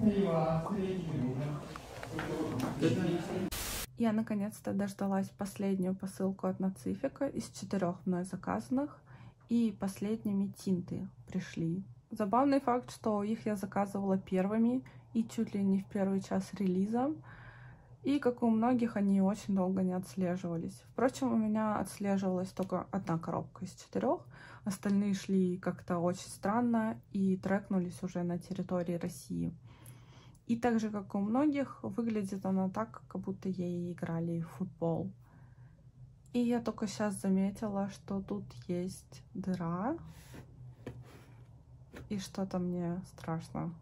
Я наконец-то дождалась последнюю посылку от Нацифика из 4 мной заказанных, и последними тинты пришли. Забавный факт, что их я заказывала первыми и чуть ли не в первый час релиза, и, как у многих, они очень долго не отслеживались. Впрочем, у меня отслеживалась только одна коробка из 4, остальные шли как-то очень странно и трекнулись уже на территории России. И так же, как у многих, выглядит она так, как будто ей играли в футбол. И я только сейчас заметила, что тут есть дыра, и что-то мне страшно.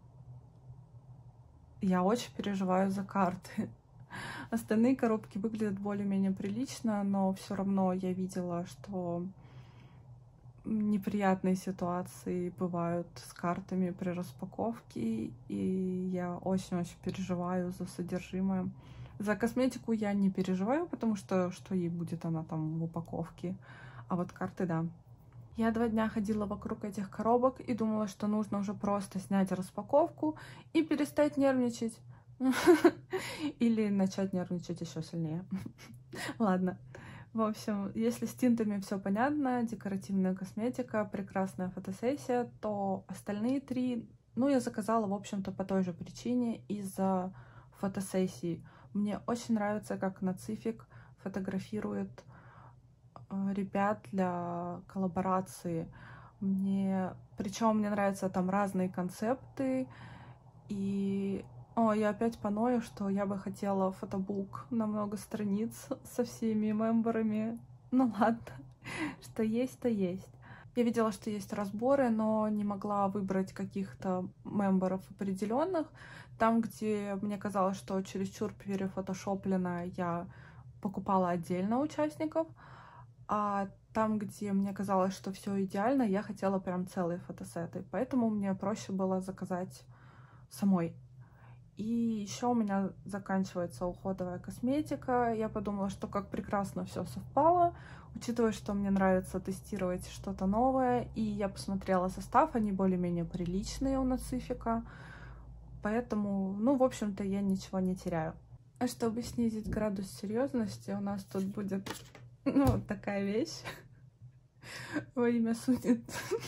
Я очень переживаю за карты. Остальные коробки выглядят более-менее прилично, но все равно я видела, что неприятные ситуации бывают с картами при распаковке, и я очень-очень переживаю за содержимое. За косметику я не переживаю, потому что ей будет она там в упаковке, а вот карты, да. Я 2 дня ходила вокруг этих коробок и думала, что нужно уже просто снять распаковку и перестать нервничать. Или начать нервничать еще сильнее. Ладно. В общем, если с тинтами все понятно, декоративная косметика, прекрасная фотосессия, то остальные 3, ну, я заказала, в общем-то, по той же причине, из-за фотосессии. Мне очень нравится, как Нацифик фотографирует ребят для коллаборации. Причем мне нравятся там разные концепты. И я опять поною, что я бы хотела фотобук на много страниц со всеми мемберами. Ну ладно, что есть, то есть. Я видела, что есть разборы, но не могла выбрать каких-то мемберов определенных. Там, где мне казалось, что чересчур перефотошоплено, я покупала отдельно участников. А там, где мне казалось, что все идеально, я хотела прям целые фотосеты. Поэтому мне проще было заказать самой. И еще у меня заканчивается уходовая косметика. Я подумала, что как прекрасно все совпало, учитывая, что мне нравится тестировать что-то новое. И я посмотрела состав, они более-менее приличные у Нацифика. Поэтому, ну, в общем-то, я ничего не теряю. А чтобы снизить градус серьезности, у нас тут будет, ну, вот такая вещь. Во имя Сунит.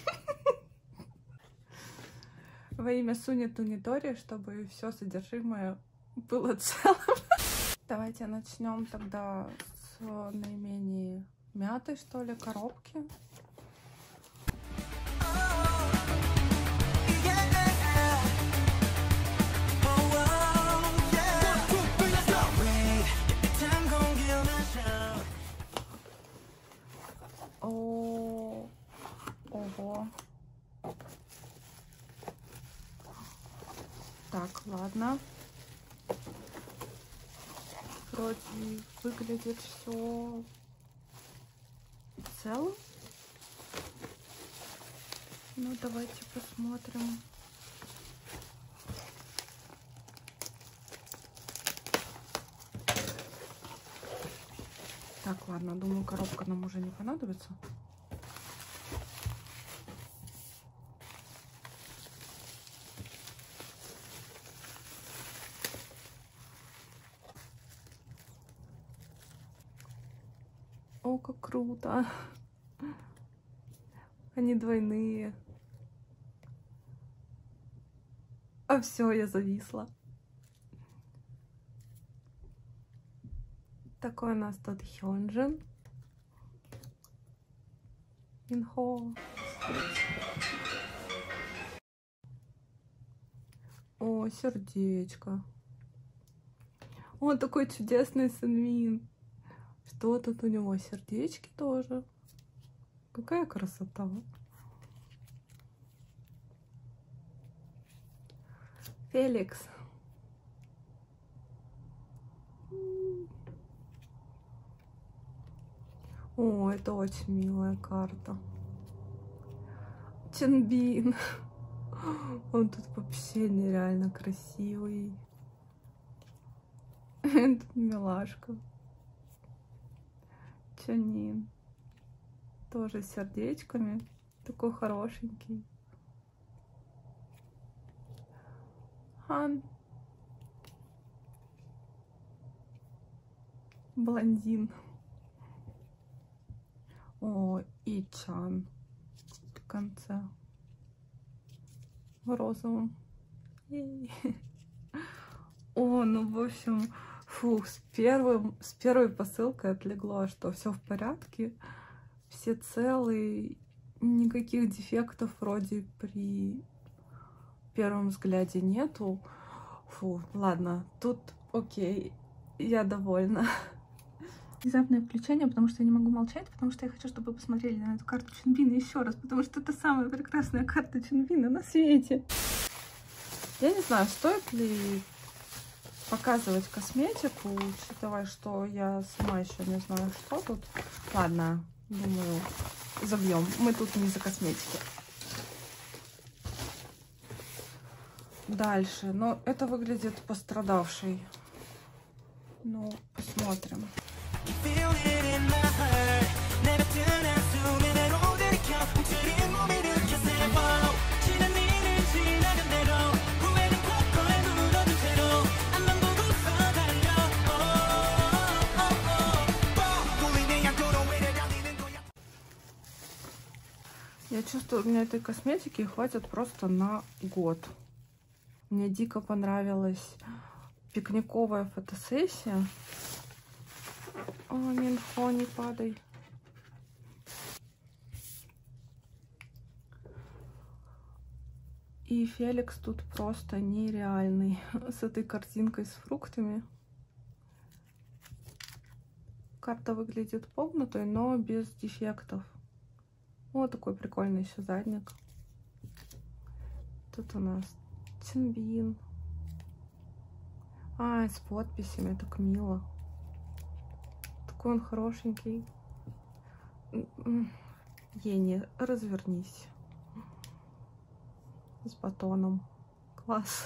Во имя Сунит Унитори, чтобы все содержимое было целым. Давайте начнем тогда с наименее мятой, что ли, коробки. Ого. Так, ладно. Вроде выглядит все целым. Ну, давайте посмотрим. Так, ладно, думаю, коробка нам уже не понадобится. О, как круто! Они двойные. А все, я зависла. Такой у нас тут Хёнджин. Минхо. О, сердечко. О, такой чудесный Сэнмин. Что тут у него? Сердечки тоже. Какая красота. Феликс. О, это очень милая карта. Ченбин. Он тут вообще нереально красивый. Тут милашка. Чанин. Тоже с сердечками. Такой хорошенький. Чан. Блондин. О, и Чан в конце. В розовом. О, ну в общем, фух, с первой посылкой отлегло, что все в порядке, все целые, никаких дефектов вроде при первом взгляде нету. Фу, ладно, тут окей, я довольна. Внезапное включение, потому что я не могу молчать, потому что я хочу, чтобы вы посмотрели на эту карту Чонбина еще раз, потому что это самая прекрасная карта Чонбина на свете. Я не знаю, стоит ли показывать косметику, учитывая, что я сама еще не знаю, что тут. Ладно, думаю, забьем. Мы тут не за косметики. Дальше. Но это выглядит пострадавшей. Ну, посмотрим. Я чувствую, у меня этой косметики хватит просто на год. Мне дико понравилась пикниковая фотосессия. О, Минхо, не падай. И Феликс тут просто нереальный с этой картинкой с фруктами. Карта выглядит погнутой, но без дефектов. Вот такой прикольный еще задник. Тут у нас Чонбин. А, с подписями, так мило. Такой он хорошенький. Ени, развернись. С батоном. Класс.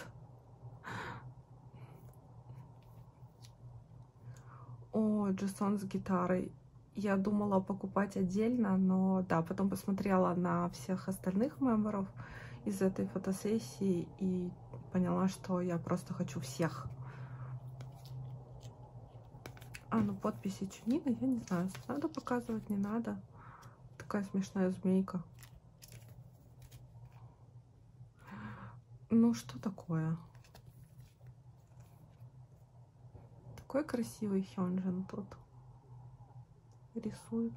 О, Джесон с гитарой. Я думала покупать отдельно, но да, потом посмотрела на всех остальных мемберов из этой фотосессии и поняла, что я просто хочу всех. А, ну подписи Чонбина, я не знаю, надо показывать, не надо. Такая смешная змейка. Ну, что такое? Такой красивый Хёнджин тут рисует.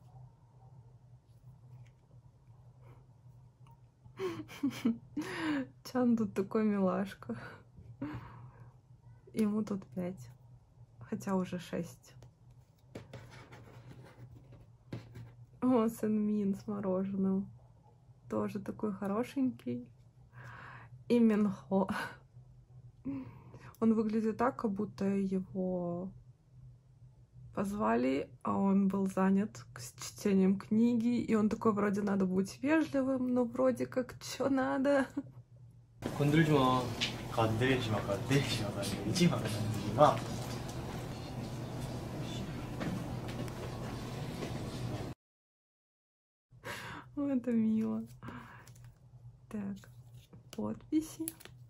Чан тут такой милашка. Ему тут 5. Хотя уже 6. О, Сэнмин с мороженым. Тоже такой хорошенький. И Минхо. Он выглядит так, как будто его позвали, а он был занят с чтением книги. И он такой, вроде надо быть вежливым, но вроде как, что надо. 건들지 마. 건들지 마. 건들지 마. 건들지 마. 건들지 마. Это мило. Так, подписи.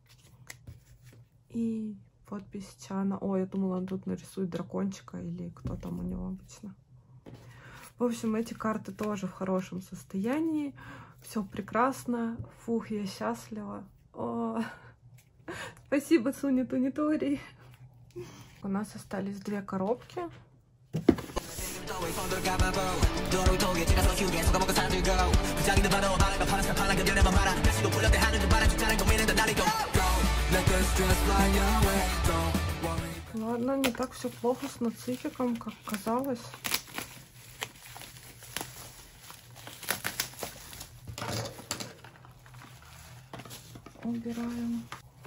И подпись Чана. Ой, я думала, он тут нарисует дракончика или кто там у него обычно. В общем, эти карты тоже в хорошем состоянии. Все прекрасно. Фух, я счастлива. О, спасибо, Суни Тунитори. У нас остались 2 коробки. Ладно, не так все плохо с нацификом, как казалось. Убираем.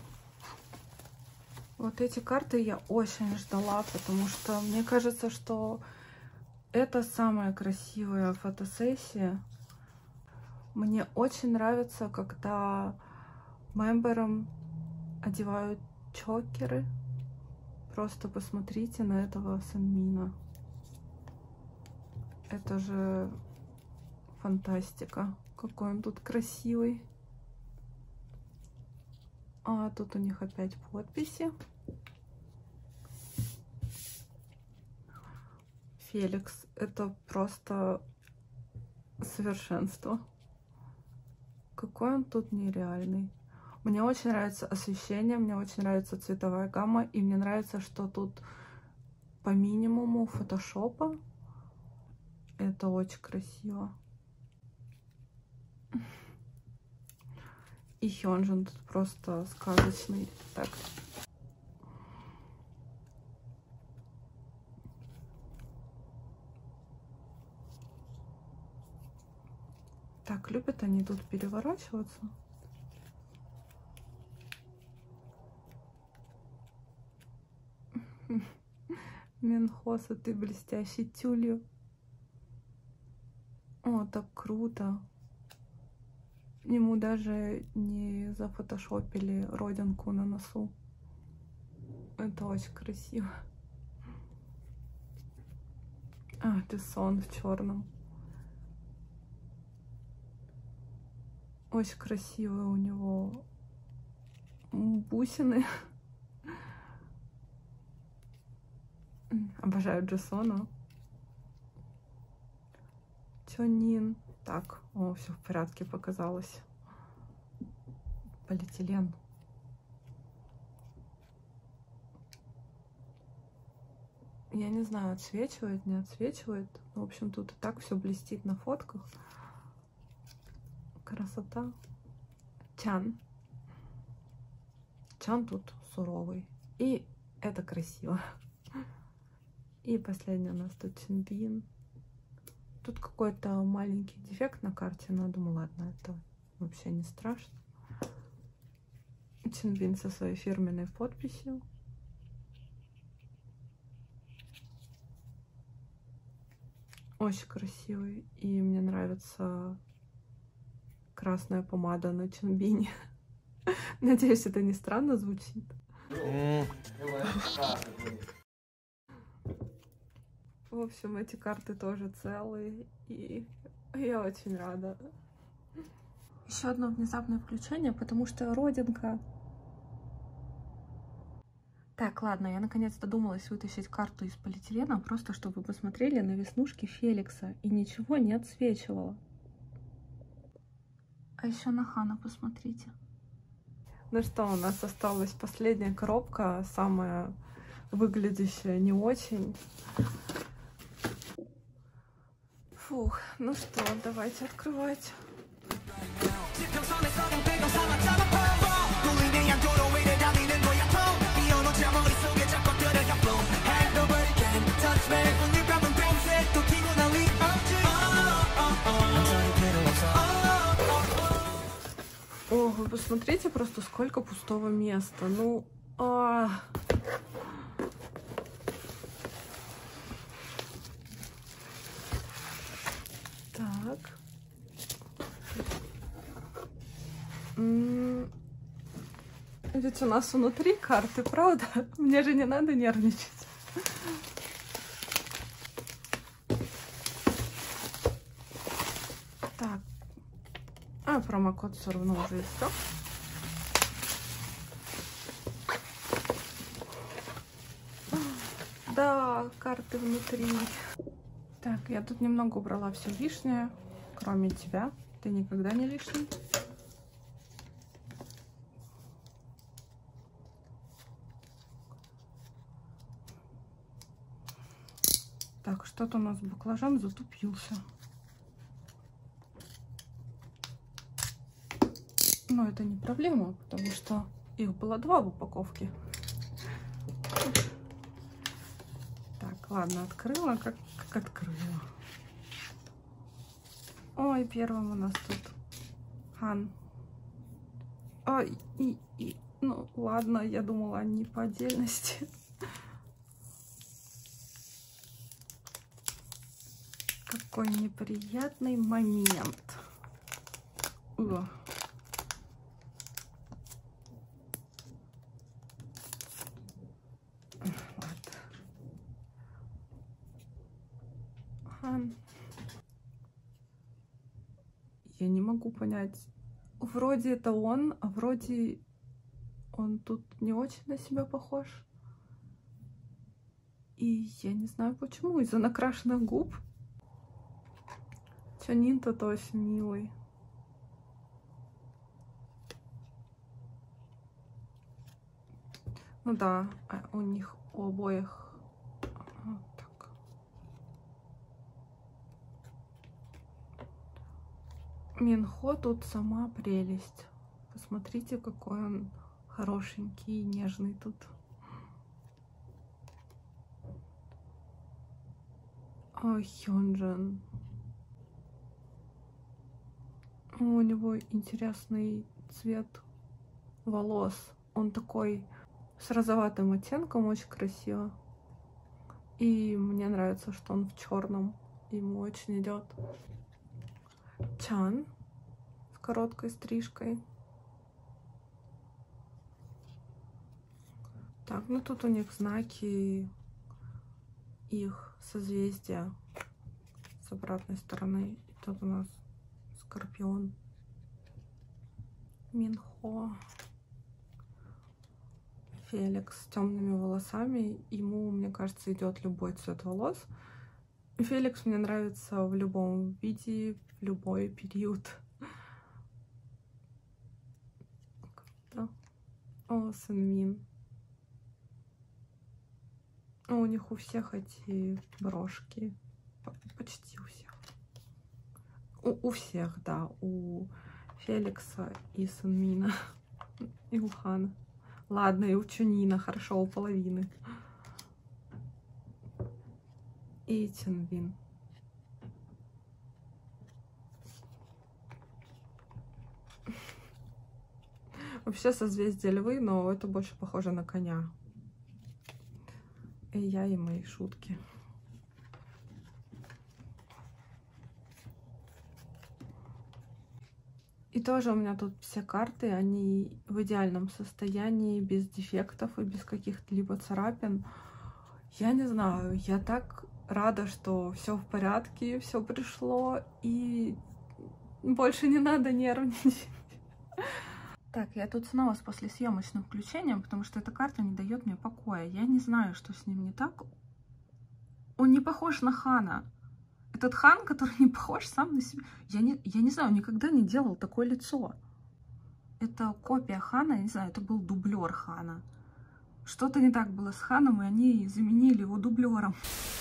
Вот эти карты я очень ждала, потому что мне кажется, что это самая красивая фотосессия. Мне очень нравится, когда мемберам одевают чокеры. Просто посмотрите на этого Сэнмина. Это же фантастика. Какой он тут красивый. А тут у них опять подписи. Феликс. Это просто совершенство. Какой он тут нереальный. Мне очень нравится освещение, мне очень нравится цветовая гамма, и мне нравится, что тут по минимуму фотошопа. Это очень красиво. И Хёнджин тут просто сказочный. Так. Так, любят они тут переворачиваться. Минхоса, ты блестящий тюлью. О, так круто. Ему даже не зафотошопили родинку на носу. Это очень красиво. А, ты сон в черном. Очень красивые у него бусины. Обожаю Джисона. Чонин. Так, о, все в порядке показалось. Полиэтилен. Я не знаю, отсвечивает, не отсвечивает. В общем, тут и так все блестит на фотках. Красота. Чан. Чан тут суровый. И это красиво. И последний у нас тут Чинбин. Тут какой-то маленький дефект на карте, но я думаю, ладно, это вообще не страшно. Чинбин со своей фирменной подписью. Очень красивый. И мне нравится красная помада на Чинбине. Надеюсь, это не странно звучит. В общем, эти карты тоже целые, и я очень рада. Еще одно внезапное включение, потому что родинка. Так, ладно, я наконец додумалась вытащить карту из полиэтилена, просто чтобы вы посмотрели на веснушки Феликса, и ничего не отсвечивало. А еще на Хана посмотрите. Ну что, у нас осталась последняя коробка, самая выглядящая не очень. Фух, ну что, давайте открывать. О, вы посмотрите просто, сколько пустого места. Ну, так. Ведь у нас внутри карты, правда? Мне же не надо нервничать. Так. А промокод все равно уже истек. Да, карты внутри. Так, я тут немного убрала все лишнее, кроме тебя. Ты никогда не лишний. Так, что-то у нас баклажан затупился. Но это не проблема, потому что их было 2 в упаковке. Так, ладно, открыла, как открыла. Ой, первым у нас тут Хан. Ой, ну ладно, я думала, они по отдельности. Какой неприятный момент. Ладно. Хан. Я не могу понять. Вроде это он, а вроде он тут не очень на себя похож. И я не знаю почему, из-за накрашенных губ. Чонин тут очень милый. Ну да, у них у обоих вот так. Минхо тут сама прелесть. Посмотрите, какой он хорошенький и нежный тут. Хёнджин. У него интересный цвет волос. Он такой с розоватым оттенком, очень красиво. И мне нравится, что он в черном. Ему очень идет. Чан с короткой стрижкой. Так, ну тут у них знаки, их созвездия с обратной стороны. И тут у нас Скорпион. Минхо. Феликс с темными волосами. Ему, мне кажется, идет любой цвет волос. Феликс мне нравится в любом виде, в любой период. Круто. О, Сунмин. У них у всех эти брошки. Почти у всех. У всех, да. У Феликса и Сунмина. И у Хана. Ладно, и у Чонина. Хорошо, у половины. И Цинвин. Вообще созвездие Львы, но это больше похоже на коня. И я, и мои шутки. И тоже у меня тут все карты, они в идеальном состоянии, без дефектов и без каких-либо царапин. Я не знаю, я так рада, что все в порядке, все пришло, и больше не надо нервничать. Так, я тут снова с послесъемочным включением, потому что эта карта не дает мне покоя. Я не знаю, что с ним не так. Он не похож на Хана. Этот Хан, который не похож сам на себя. Я не знаю, никогда не делал такое лицо. Это копия Хана, я не знаю, это был дублер Хана. Что-то не так было с Ханом, и они заменили его дублером.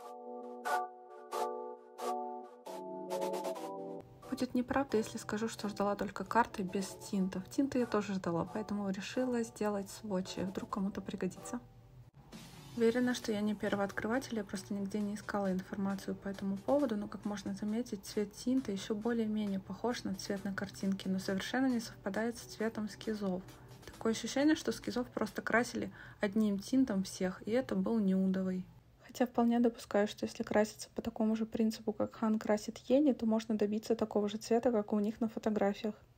Будет неправда, если скажу, что ждала только карты без тинтов. Тинты я тоже ждала, поэтому решила сделать сводчи. Вдруг кому-то пригодится. Уверена, что я не первооткрыватель, я просто нигде не искала информацию по этому поводу, но, как можно заметить, цвет тинта еще более-менее похож на цвет на картинке, но совершенно не совпадает с цветом скизов. Такое ощущение, что скизов просто красили одним тинтом всех, и это был нюдовый. Хотя вполне допускаю, что если краситься по такому же принципу, как Хан красит Йене, то можно добиться такого же цвета, как у них на фотографиях.